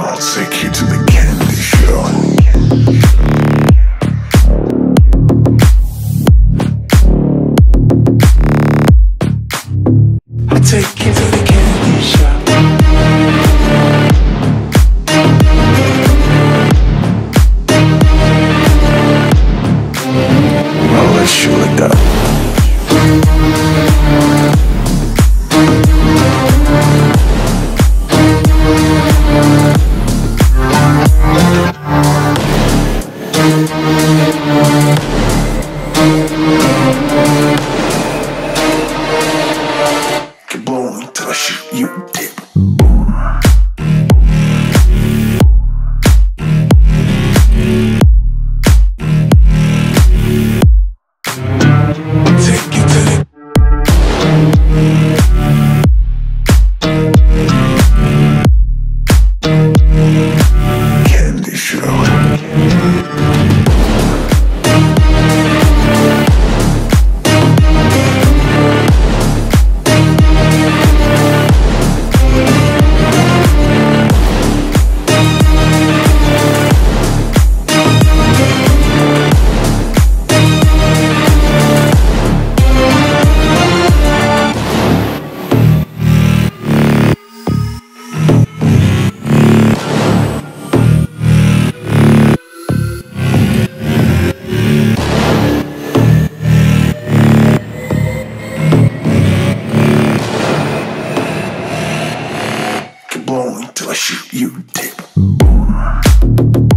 I'll take you to the candy show. I'll take you to the candy shop. I'll let you lick up. Keep blowing till I shoot you dead. Take you to the candy show. Keep blowing till I shoot you dead.